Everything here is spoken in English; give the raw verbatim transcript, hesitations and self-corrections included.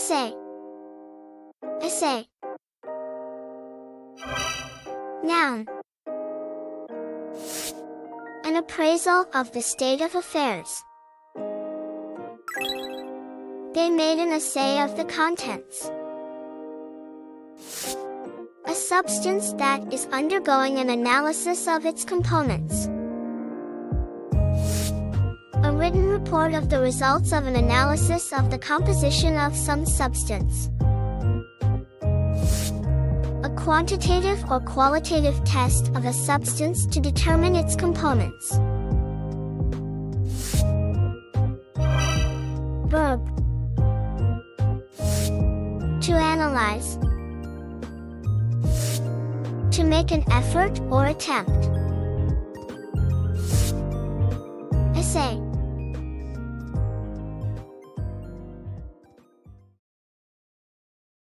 Assay. Assay. Noun. An appraisal of the state of affairs. They made an assay of the contents. A substance that is undergoing an analysis of its components. A written report of the results of an analysis of the composition of some substance. A quantitative or qualitative test of a substance to determine its components. Verb. To analyze. To make an effort or attempt. Assay.